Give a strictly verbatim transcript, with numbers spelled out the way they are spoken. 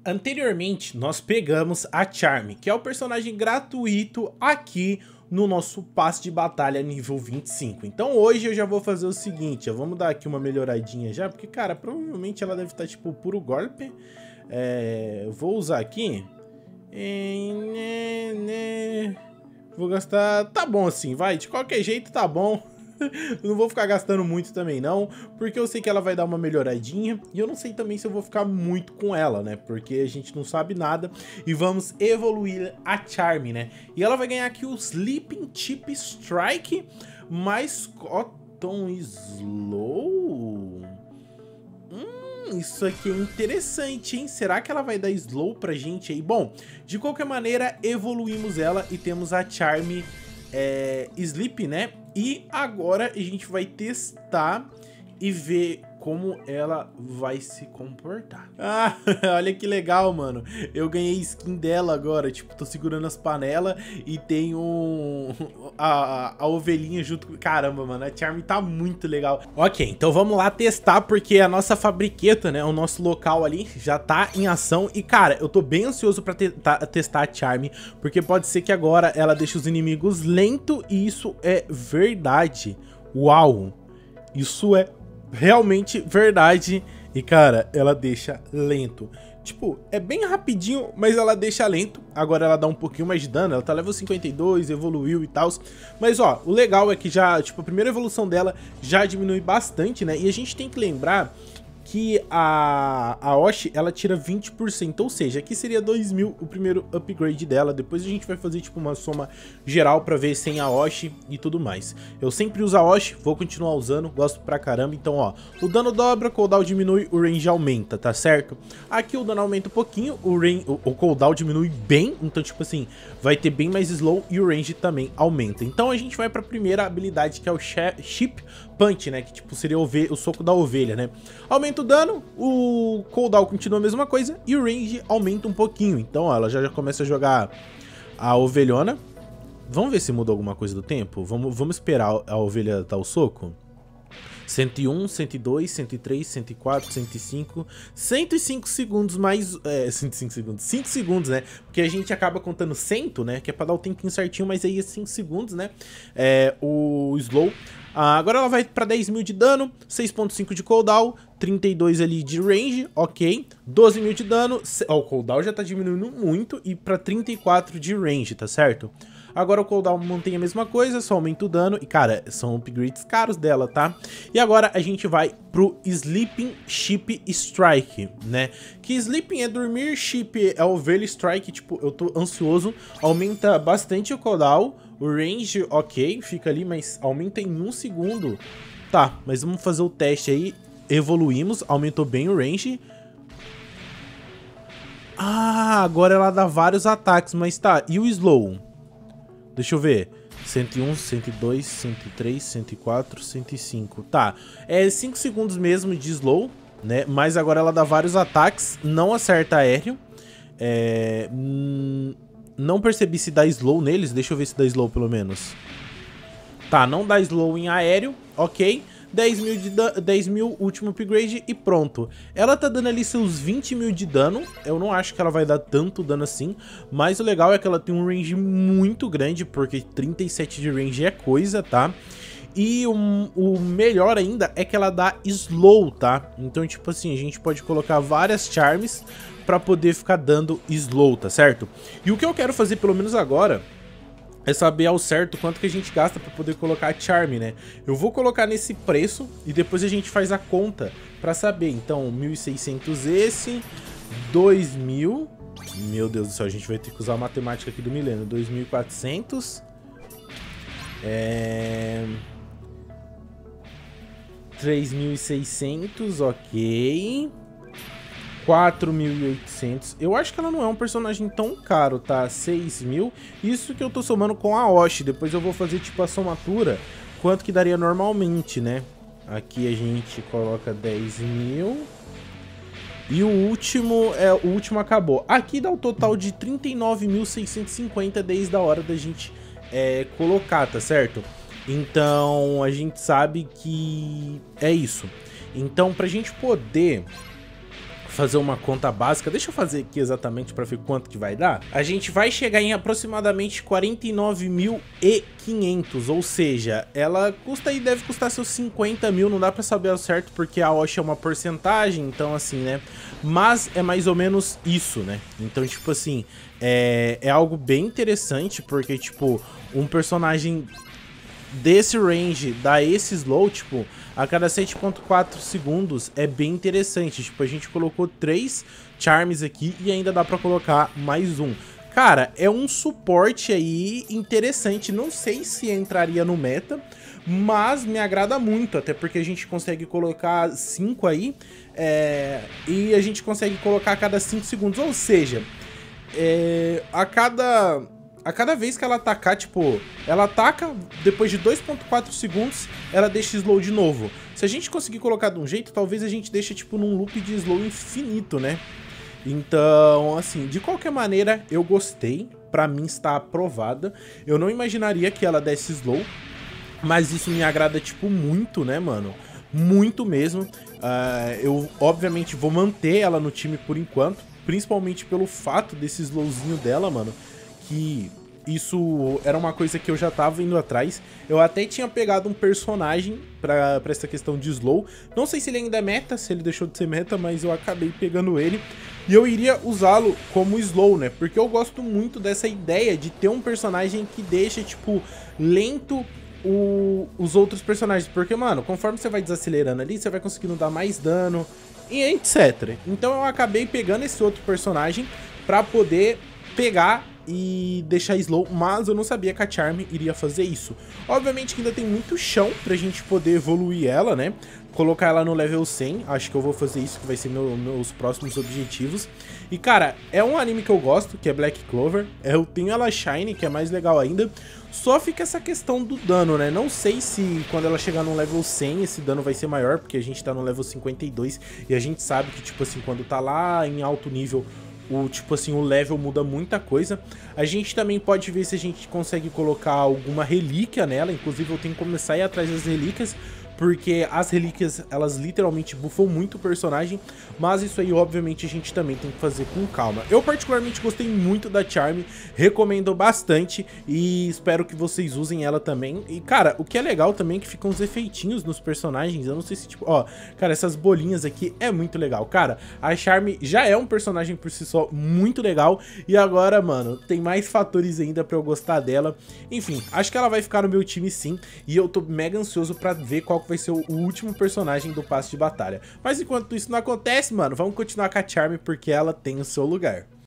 Anteriormente, nós pegamos a Charmy, que é o personagem gratuito aqui no nosso passe de batalha nível vinte e cinco. Então hoje eu já vou fazer o seguinte, ó, vamos dar aqui uma melhoradinha já, porque, cara, provavelmente ela deve estar, tipo, puro golpe. É, eu vou usar aqui. Vou gastar... Tá bom assim, vai, de qualquer jeito tá bom. Não vou ficar gastando muito também não, porque eu sei que ela vai dar uma melhoradinha. E eu não sei também se eu vou ficar muito com ela, né? Porque a gente não sabe nada. E vamos evoluir a Charmy, né? E ela vai ganhar aqui o Sleeping Chip Strike mais Cotton Slow. Hum, isso aqui é interessante, hein? Será que ela vai dar slow pra gente aí? Bom, de qualquer maneira, evoluímos ela e temos a Charmy é, Sleep, né? E agora a gente vai testar e ver como ela vai se comportar. Ah, olha que legal, mano. Eu ganhei skin dela agora. Tipo, tô segurando as panelas e tem um... a, a ovelhinha junto com... Caramba, mano, a Charmy tá muito legal. Ok, então vamos lá testar, porque a nossa fabriqueta, né, o nosso local ali já tá em ação. E, cara, eu tô bem ansioso pra te testar a Charmy, porque pode ser que agora ela deixe os inimigos lentos, e isso é verdade. Uau! Isso é realmente verdade. E, cara, ela deixa lento. Tipo, é bem rapidinho, mas ela deixa lento. Agora ela dá um pouquinho mais de dano. Ela tá level cinquenta e dois, evoluiu e tal. Mas, ó, o legal é que já, tipo, a primeira evolução dela já diminui bastante, né? E a gente tem que lembrar que a, a Oshi, ela tira vinte por cento, ou seja, aqui seria dois mil o primeiro upgrade dela. Depois a gente vai fazer tipo uma soma geral pra ver sem a Oshi e tudo mais. Eu sempre uso a Oshi, vou continuar usando, gosto pra caramba. Então, ó, o dano dobra, o cooldown diminui, o range aumenta, tá certo? Aqui o dano aumenta um pouquinho, o, range, o, o cooldown diminui bem, então tipo assim, vai ter bem mais slow e o range também aumenta. Então a gente vai pra primeira habilidade, que é o Chip Punch, né, que tipo seria o, o soco da ovelha, né? Aumenta o dano, o cooldown continua a mesma coisa e o range aumenta um pouquinho. Então, ó, ela já, já começa a jogar a ovelhona. Vamos ver se muda alguma coisa do tempo? Vamos, vamos esperar a ovelha dar o soco? cento e um, cento e dois, cento e três, cento e quatro, cento e cinco, cento e cinco segundos mais... É, cento e cinco segundos, cinco segundos, né? Porque a gente acaba contando cem, né? Que é pra dar o tempinho certinho, mas aí é cinco segundos, né? É, o slow... Ah, agora ela vai pra dez mil de dano, seis ponto cinco de cooldown, trinta e dois ali de range, ok. doze mil de dano, ó, o cooldown já tá diminuindo muito, e pra trinta e quatro de range, tá certo? Agora o cooldown mantém a mesma coisa, só aumenta o dano, e cara, são upgrades caros dela, tá? E agora a gente vai pro Sleeping Chip Strike, né? Que Sleeping é dormir, Chip é ovelha, Strike, tipo, eu tô ansioso, aumenta bastante o cooldown. O range, ok, fica ali, mas aumenta em um segundo. Tá, mas vamos fazer o teste aí. Evoluímos, aumentou bem o range. Ah, agora ela dá vários ataques, mas tá. E o slow? Deixa eu ver. cento e um, cento e dois, cento e três, cento e quatro, cento e cinco. Tá, é cinco segundos mesmo de slow, né? Mas agora ela dá vários ataques, não acerta aéreo. É... Hum... Não percebi se dá slow neles. Deixa eu ver se dá slow pelo menos. Tá, não dá slow em aéreo. Ok. dez mil, de dez mil último upgrade e pronto. Ela tá dando ali seus vinte mil de dano. Eu não acho que ela vai dar tanto dano assim. Mas o legal é que ela tem um range muito grande, porque trinta e sete de range é coisa, tá? E o, o melhor ainda é que ela dá slow, tá? Então, tipo assim, a gente pode colocar várias charms pra poder ficar dando slow, tá certo? E o que eu quero fazer, pelo menos agora, é saber ao certo quanto que a gente gasta pra poder colocar a charm, né? Eu vou colocar nesse preço e depois a gente faz a conta pra saber. Então, mil e seiscentos esse, dois mil... Meu Deus do céu, a gente vai ter que usar a matemática aqui do milênio. dois mil e quatrocentos... É... três mil e seiscentos, ok... quatro mil e oitocentos. Eu acho que ela não é um personagem tão caro, tá? seis mil. Isso que eu tô somando com a Oshi. Depois eu vou fazer, tipo, a somatura. Quanto que daria normalmente, né? Aqui a gente coloca dez mil. E o último, é, o último acabou. Aqui dá o total de trinta e nove mil seiscentos e cinquenta desde a hora da gente é, colocar, tá certo? Então, a gente sabe que é isso. Então, pra gente poder fazer uma conta básica. Deixa eu fazer aqui exatamente para ver quanto que vai dar. A gente vai chegar em aproximadamente quarenta e nove mil e quinhentos, ou seja, ela custa aí, deve custar seus cinquenta mil, não dá para saber ao certo porque a Osh é uma porcentagem, então assim, né? Mas é mais ou menos isso, né? Então, tipo assim, é, é algo bem interessante porque, tipo, um personagem desse range dá esse slow, tipo, a cada sete ponto quatro segundos é bem interessante. Tipo, a gente colocou três charms aqui e ainda dá pra colocar mais um. Cara, é um suporte aí interessante. Não sei se entraria no meta, mas me agrada muito, até porque a gente consegue colocar cinco aí, é, e a gente consegue colocar a cada cinco segundos, ou seja, é, a cada... A cada vez que ela atacar, tipo, ela ataca, depois de dois ponto quatro segundos, ela deixa slow de novo. Se a gente conseguir colocar de um jeito, talvez a gente deixe, tipo, num loop de slow infinito, né? Então, assim, de qualquer maneira, eu gostei. Pra mim está aprovada. Eu não imaginaria que ela desse slow, mas isso me agrada, tipo, muito, né, mano? Muito mesmo. Uh, eu, obviamente, vou manter ela no time por enquanto, principalmente pelo fato desse slowzinho dela, mano. Que isso era uma coisa que eu já tava indo atrás. Eu até tinha pegado um personagem pra, pra essa questão de slow. Não sei se ele ainda é meta, se ele deixou de ser meta, mas eu acabei pegando ele. E eu iria usá-lo como slow, né? Porque eu gosto muito dessa ideia de ter um personagem que deixa, tipo, lento o, os outros personagens. Porque, mano, conforme você vai desacelerando ali, você vai conseguindo dar mais dano e etcétera. Então eu acabei pegando esse outro personagem pra poder pegar e deixar slow, mas eu não sabia que a Charm iria fazer isso. Obviamente que ainda tem muito chão pra gente poder evoluir ela, né? Colocar ela no level cem, acho que eu vou fazer isso, que vai ser meu, meus próximos objetivos. E cara, é um anime que eu gosto, que é Black Clover. Eu tenho ela Shine, que é mais legal ainda. Só fica essa questão do dano, né? Não sei se quando ela chegar no level cem esse dano vai ser maior, porque a gente tá no level cinquenta e dois e a gente sabe que, tipo assim, quando tá lá em alto nível, o tipo assim, o level muda muita coisa. A gente também pode ver se a gente consegue colocar alguma relíquia nela. Inclusive eu tenho que começar a ir atrás das relíquias, porque as relíquias, elas literalmente buffam muito o personagem, mas isso aí, obviamente, a gente também tem que fazer com calma. Eu, particularmente, gostei muito da Charm, recomendo bastante e espero que vocês usem ela também. E, cara, o que é legal também é que ficam os efeitinhos nos personagens. Eu não sei se, tipo, ó, cara, essas bolinhas aqui é muito legal. Cara, a Charm já é um personagem por si só muito legal e agora, mano, tem mais fatores ainda pra eu gostar dela. Enfim, acho que ela vai ficar no meu time sim, e eu tô mega ansioso pra ver qual vai ser o último personagem do passe de batalha. Mas enquanto isso não acontece, mano, vamos continuar com a Charm porque ela tem o seu lugar.